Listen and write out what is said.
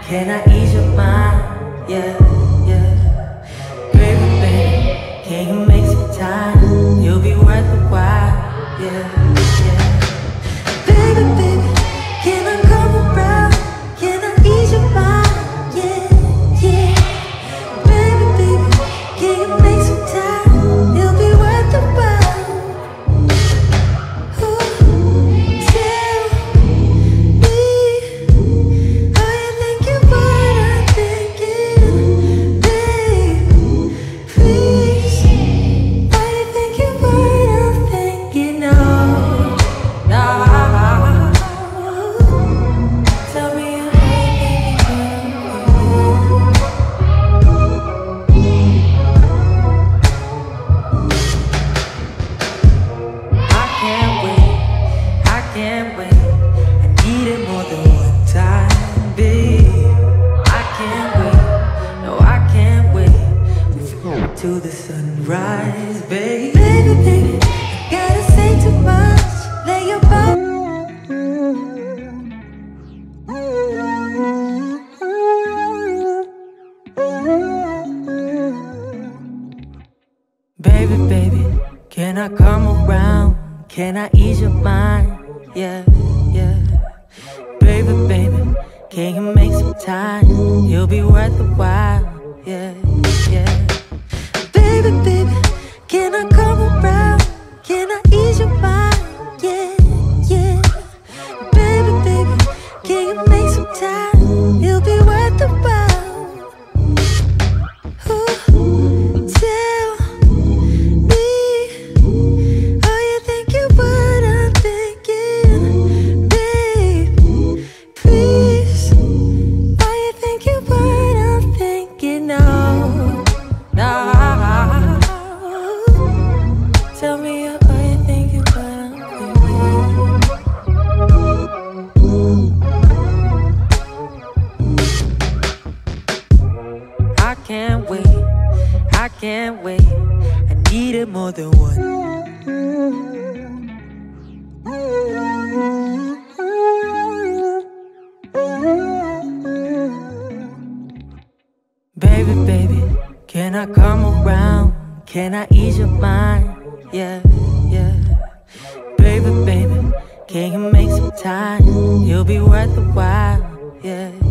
can I ease your mind? Yeah, yeah. Baby, baby, can you make some time? You'll be worth the while. Yeah, yeah. Baby, baby, can I come around? Can I ease your mind? Yeah, yeah. Baby, baby, can you make some time? You'll be worth the while. Ooh, tell me how you thinking what I'm thinking, babe. Please, how you thinking what I'm thinking? No, no. Tell me how you thinking what I can't wait, I can't wait. I need it more than one time, babe. I can't wait, no, I can't wait. To the sunrise, babe. Baby, baby, I gotta say too much. Lay your body. Baby, baby, can I come around? Can I ease your mind? Yeah, yeah. Baby, baby, can you make some time? You'll be worth the while. Yeah, yeah. Baby, baby, can I come around? Can I ease your mind? Yeah, yeah. Baby, baby, can you make some time? You'll be worth the while. Ooh, tell me how you thinking what I'm thinking, babe. Please, how you thinking what I'm thinking? No, no. Tell me how you thinking what I'm thinking. I can't wait, I can't wait. I need it more than one. Baby, baby, can I come around? Can I ease your mind? Yeah, yeah. Baby, baby, can you make some time? You'll be worth the while. Yeah.